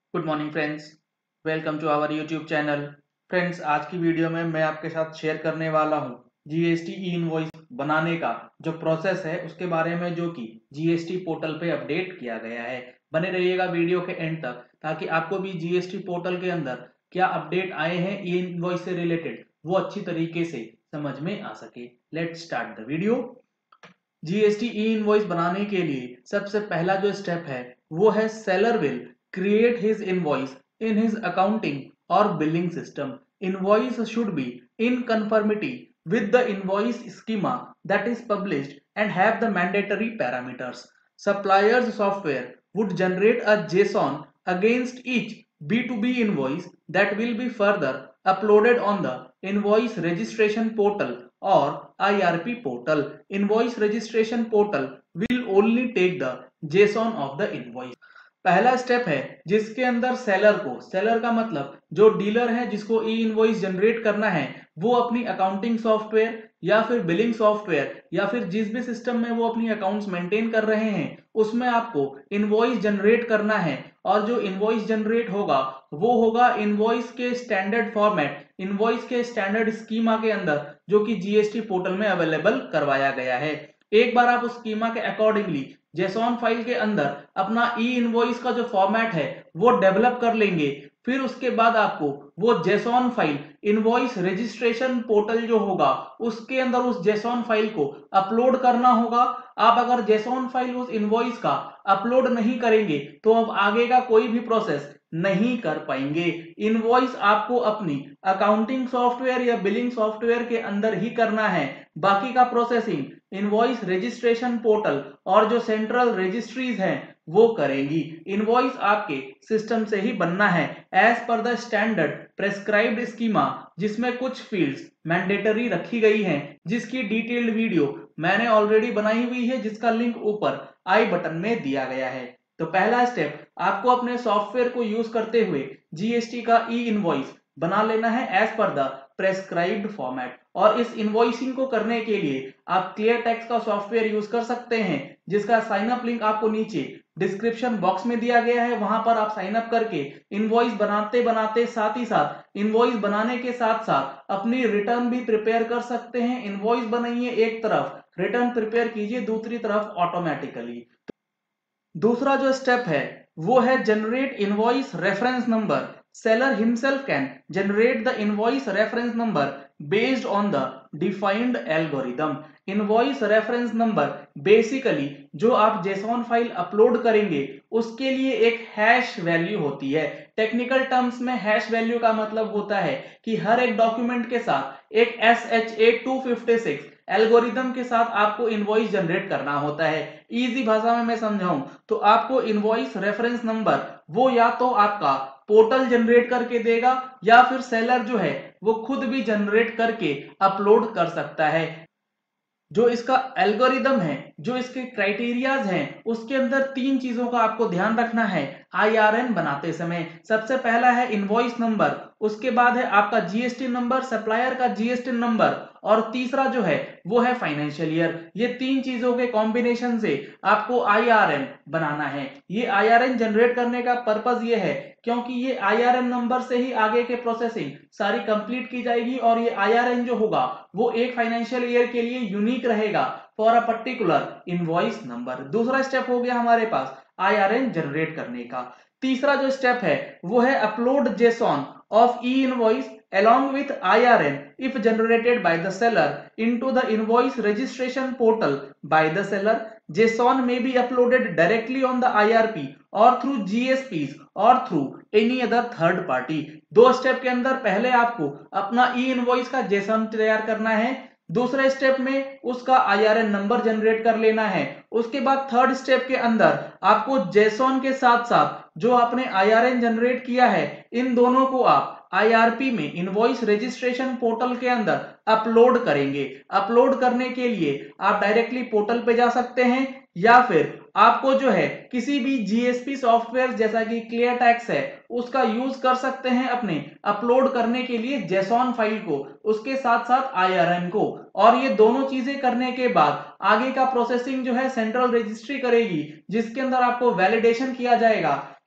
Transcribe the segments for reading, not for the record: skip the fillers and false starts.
Good morning friends, welcome to our YouTube channel. Friends, आज की video में मैं आपके साथ शेयर करने वाला हूं जीएसटी ई इनवॉइस बनाने का जो प्रोसेस है उसके बारे में, जो कि जीएसटी पोर्टल पे अपडेट किया गया है। बने रहिएगा वीडियो के एंड तक ताकि आपको भी जीएसटी पोर्टल के अंदर क्या अपडेट आए हैं ई इनवॉइस से रिलेटेड वो अच्छी तरीके से समझ में आ सके। Let's start the video. GST e invoice बनाने के लिए सबसे पहला जो स्टेप है वो है seller will create his invoice in his accounting or billing system. Invoice should be in conformity with the invoice schema that is published and have the mandatory parameters. Supplier's software would generate a JSON against each B2B invoice that will be further uploaded on the invoice registration portal or IRP portal. Invoice registration portal will only take the JSON of the invoice. पहला step है जिसके अंदर seller का मतलब जो dealer है जिसको ई invoice generate करना है, वो अपनी अकाउंटिंग सॉफ्टवेयर या फिर बिलिंग सॉफ्टवेयर या फिर जिस भी सिस्टम में वो अपनी अकाउंट्स मेंटेन कर रहे हैं उसमें आपको इनवॉइस जनरेट करना है। और जो इनवॉइस जनरेट होगा वो होगा इनवॉइस के स्टैंडर्ड फॉर्मेट, इनवॉइस के स्टैंडर्ड स्कीमा के अंदर, जो कि जीएसटी पोर्टल में अवेलेबल करवाया गया है। एक बार आप उस स्कीमा के अकॉर्डिंगली जेसॉन फाइल के अंदर अपना ई इनवॉइस का जो फॉर्मेट है वो डेवलप कर लेंगे, फिर उसके बाद आपको वो JSON file invoice registration portal जो होगा उसके अंदर उस जेसॉन फाइल को अपलोड करना होगा। आप अगर जेसॉन फाइल उस इनवॉइस का अपलोड नहीं करेंगे तो अब आगे का कोई भी प्रोसेस नहीं कर पाएंगे। इनवॉइस आपको अपनी अकाउंटिंग सॉफ्टवेयर या बिलिंग सॉफ्टवेयर के अंदर ही करना है, बाकी का प्रोसेसिंग इनवॉइस रजिस्ट्रेशन पोर्टल और जो सेंट्रल रजिस्ट्रीज हैं वो करेंगी। इनवॉइस आपके सिस्टम से ही बनना है as per the standard prescribed schema, जिसमें कुछ फील्ड्स मैंडेटरी रखी गई हैं, जिसकी डिटेल्ड वीडियो मैंने ऑलरेडी बनाई हुई है, जिसका लिंक ऊपर आई बटन में दिया गया है। तो पहला स्टेप आपको अपने सॉफ्टवेयर को यूज करते हुए जीएसटी का ई इनवॉइस बना लेना है as per the prescribed format. और इस इनवॉइसिंग को करने के लिए आप क्लियरटैक्स का सॉफ्टवेयर यूज कर सकते हैं, जिसका साइन अप लिंक आपको नीचे डिस्क्रिप्शन बॉक्स में दिया गया है। वहां पर आप साइन अप करके इनवॉइस बनाते बनाते साथ ही साथ इनवॉइस बनाने के साथ साथ अपनी रिटर्न भी प्रिपेयर कर सकते हैं। इनवॉइस बनाइए एक तरफ, रिटर्न प्रिपेयर कीजिए दूसरी तरफ ऑटोमेटिकली। दूसरा जो स्टेप है वो है generate invoice reference number. Seller himself can generate the invoice reference number based on the defined algorithm. Invoice reference number basically जो आप जेसॉन फाइल अपलोड करेंगे उसके लिए एक हैश वैल्यू होती है। टेक्निकल टर्म्स में हैश वैल्यू का मतलब होता है कि हर एक डॉक्यूमेंट के साथ एक SHA-256 एल्गोरिदम के साथ आपको इनवॉइस जनरेट करना होता है। इजी भाषा में मैं समझाऊं तो आपको इनवॉइस रेफरेंस नंबर वो या तो आपका पोर्टल जनरेट करके देगा या फिर सेलर जो है वो खुद भी जनरेट करके अपलोड कर सकता है। जो इसका एल्गोरिदम है, जो इसके क्राइटेरियाज हैं, उसके अंदर तीन चीजों का आपको ध्यान रखना है IRN बनाते समय। सबसे पहला है इनवॉइस नंबर, उसके बाद है आपका जीएसटी नंबर, सप्लायर का जीएसटी नंबर, और तीसरा जो है वो है फाइनेंशियल ईयर। ये तीन चीजों के कॉम्बिनेशन से आपको IRN बनाना है। ये IRN जनरेट करने का पर्पस ये है क्योंकि ये IRN नंबर से ही आगे के प्रोसेसिंग सारी कंप्लीट की जाएगी और ये IRN जो होगा वो एक फाइनेंशियल ईयर के लिए यूनिक रहेगा for a particular invoice number. दूसरा स्टेप हो गया हमारे पास IRN जनरेट करने का। तीसरा जो स्टेप है वो है upload JSON of e-invoice along with IRN if generated by the seller into the invoice registration portal by the seller. JSON may be uploaded directly on the IRP or through GSPs or through any other third party. दो step के अंदर पहले आपको अपना ई invoice का JSON तैयार करना है, दूसरे स्टेप में उसका IRN नंबर जनरेट कर लेना है, उसके बाद थर्ड स्टेप के अंदर आपको जेसॉन के साथ साथ जो आपने IRN जनरेट किया है इन दोनों को आप IRP में इनवॉइस रजिस्ट्रेशन पोर्टल के अंदर अपलोड करेंगे। अपलोड करने के लिए आप डायरेक्टली पोर्टल पे जा सकते हैं या फिर आपको जो है किसी भी जीएसपी सॉफ्टवेयर जैसा कि क्लियरटैक्स है उसका यूज कर सकते हैं अपने अपलोड करने के लिए जेसॉन फाइल को, उसके साथ साथ IRN को। और ये दोनों चीजें करने के बाद आगे का प्रोसेसिंग जो है सेंट्रल रजिस्ट्री करेगी, जिसके अंदर आपको वैलिडेशन किया जाएगा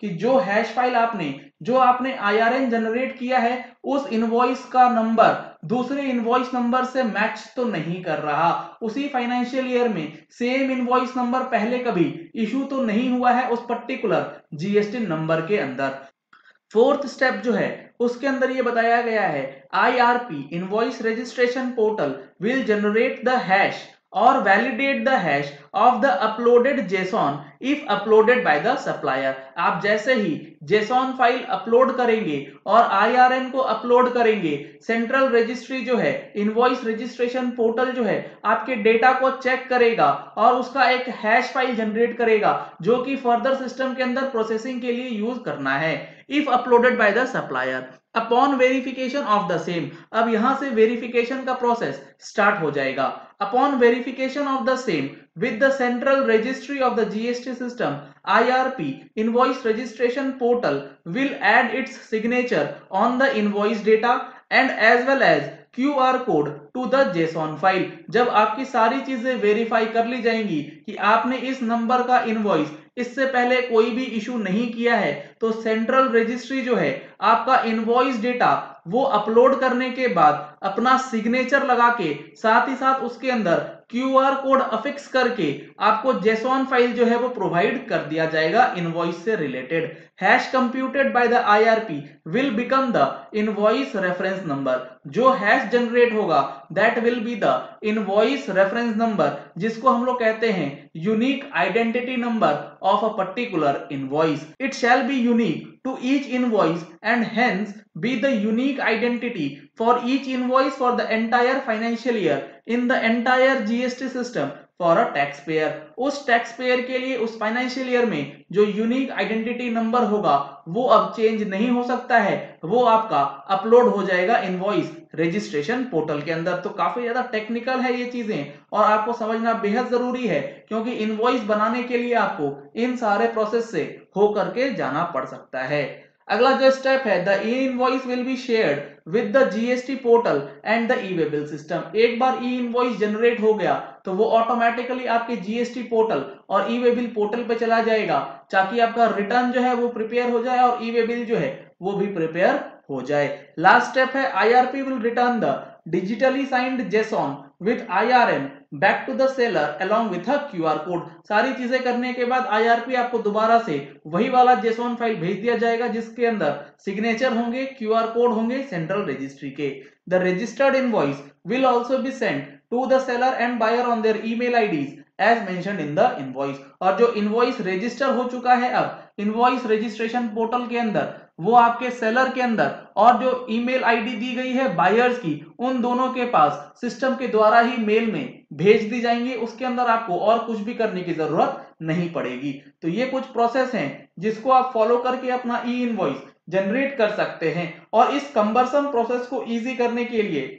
कि जो हैश फाइल जो आपने IRN जनरेट किया है उस इनवॉइस का नंबर दूसरे इनवॉइस नंबर से मैच तो नहीं कर रहा, उसी फाइनेंशियल ईयर में सेम इनवॉइस नंबर पहले कभी इशू तो नहीं हुआ है उस पर्टिकुलर जीएसटी नंबर के अंदर। फोर्थ स्टेप जो है उसके अंदर ये बताया गया है IRP invoice registration portal will generate the hash और validate the hash of the uploaded JSON if uploaded by the supplier. आप जैसे ही JSON फाइल अपलोड करेंगे और IRN को अपलोड करेंगे, सेंट्रल रजिस्ट्री जो है इनवॉइस रजिस्ट्रेशन पोर्टल जो है आपके डेटा को चेक करेगा और उसका एक हैश फाइल जनरेट करेगा जो कि फर्दर सिस्टम के अंदर प्रोसेसिंग के लिए यूज करना है if uploaded by the supplier upon verification of the same। अब यहां से वेरिफिकेशन का प्रोसेस स्टार्ट हो जाएगा। upon verification of the same with the central registry of the GST system, IRP invoice registration portal will add its signature on the invoice data and as well as QR code to the JSON file. जब आपकी सारी चीजें verify कर ली जाएंगी कि आपने इस number का इनवॉइस इससे पहले कोई भी इशू नहीं किया है, तो सेंट्रल रजिस्ट्री जो है आपका इनवॉइस डेटा वो अपलोड करने के बाद अपना सिग्नेचर लगा के साथ ही साथ उसके अंदर QR कोड अफिक्स करके आपको JSON फाइल जो है वो प्रोवाइड कर दिया जाएगा इनवॉइस से related. Hash computed by the IRP will become the invoice reference number. जो हैश जनरेट होगा that will be the invoice reference number, जिसको हम लोग कहते हैं unique identity number of a particular invoice. It shall be unique to each invoice and hence be the unique identity for each invoice for the entire financial year in the entire GST system for a taxpayer। उस taxpayer के लिए उस financial year में जो unique identity number होगा वो अब change नहीं हो सकता है, वो आपका अपलोड हो जाएगा इनवॉइस रजिस्ट्रेशन पोर्टल के अंदर। तो काफी ज्यादा टेक्निकल है ये चीजें और आपको समझना बेहद जरूरी है क्योंकि इनवॉइस बनाने के लिए आपको इन सारे प्रोसेस से होकर के जाना पड़ सकता है। अगला जो स्टेप है the e invoice will be shared with the GST portal and the e way bill system. एक बार ई इनवॉइस जनरेट हो गया तो वो ऑटोमेटिकली आपके GST पोर्टल और ई वे बिल पोर्टल पे चला जाएगा ताकि आपका रिटर्न जो है वो प्रिपेयर हो जाए और ई वे बिल जो है वो भी प्रिपेयर हो जाए। लास्ट स्टेप है IRP will return the digitally signed JSON with IRN back to the seller along with a QR code. सारी चीजें करने के बाद IRP आपको दोबारा से वही वाला JSON फाइल भेज दिया जाएगा जिसके अंदर सिग्नेचर होंगे, QR कोड होंगे सेंट्रल रजिस्ट्री के। The registered invoice will also be sent to the seller and buyer on their email IDs as mentioned in the invoice. और जो इनवॉइस रजिस्टर हो चुका है अब इनवॉइस रजिस्ट्रेशन पोर्टल के अंदर वो आपके सेलर के अंदर और जो ईमेल आईडी दी गई है बायर्स की उन दोनों के पास सिस्टम के द्वारा ही मेल में भेज दी जाएंगी। उसके अंदर आपको और कुछ भी करने की जरूरत नहीं पड़ेगी। तो ये कुछ प्रोसेस हैं जिसको आप फॉलो करके अपना ई इनवॉइस जनरेट कर सकते हैं और इस कंबरसम प्रोसेस को इजी करने के लिए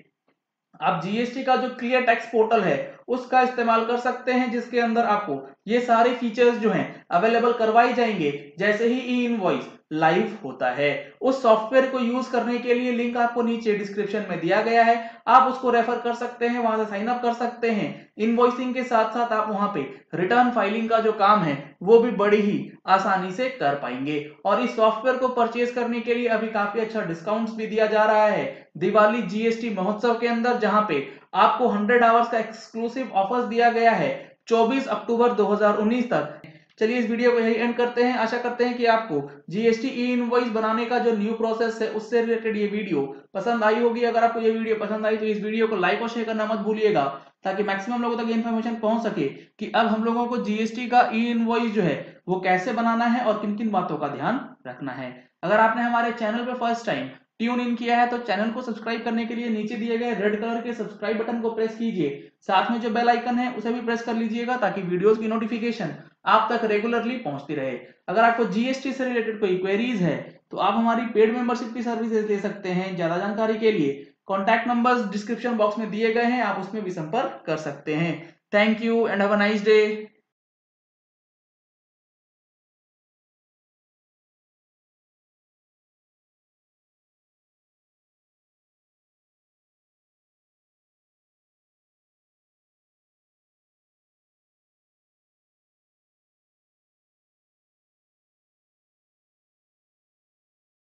आप GST का जो ClearTax पोर्टल है उसका इस्तेमाल कर सकते हैं जिसके अंदर आपको ये सारे फीचर्स जो हैं अवेलेबल करवाए जाएंगे जैसे ही ई इनवॉइस लाइव होता है। उस सॉफ्टवेयर को यूज करने के लिए लिंक आपको नीचे डिस्क्रिप्शन में दिया गया है, आप उसको रेफर कर सकते हैं, वहां से साइन अप कर सकते हैं। इनवॉइसिंग के साथ साथ आप वहां पे रिटर्न फाइलिंग का जो काम है वो भी बड़ी ही आसानी से कर पाएंगे। और इस सॉफ्टवेयर को परचेज करने के लिए अभी काफी अच्छा डिस्काउंट्स भी दिया जा रहा है दिवाली GST महोत्सव के अंदर, जहां पे आपको 100 आवर्स का एक्सक्लूसिव ऑफर्स दिया गया है 24 अक्टूबर 2019 तक। चलिए इस वीडियो को यही एंड करते हैं। आशा करते हैं कि आपको GST ई इनवॉइस बनाने का जो न्यू प्रोसेस है उससे रिलेटेड ये वीडियो पसंद आई होगी। अगर आपको ये वीडियो पसंद आई तो इस वीडियो को लाइक और शेयर करना मत भूलिएगा ताकि मैक्सिमम लोगों तक इन्फॉर्मेशन पहुंच सके कि अब हम लोगों को GST का ई इनवॉइस जो है वो कैसे बनाना है और किन किन बातों का ध्यान रखना है। अगर आपने हमारे चैनल पे फर्स्ट टाइम ट्यून इन किया है तो चैनल को सब्सक्राइब करने के लिए नीचे दिए गए रेड कलर के सब्सक्राइब बटन को प्रेस कीजिए, साथ में जो बेल आइकन है उसे भी प्रेस कर लीजिएगा ताकि वीडियोस की नोटिफिकेशन आप तक रेगुलरली पहुंचती रहे। अगर आपको GST से रिलेटेड कोई क्वेरीज है तो आप हमारी पेड मेंबरशिप की सर्विसेज ले सकते हैं। ज्यादा जानकारी के लिए कॉन्टैक्ट नंबर्स डिस्क्रिप्शन बॉक्स में दिए गए हैं, आप उसमें भी संपर्क कर सकते हैं। Thank you and have a nice day.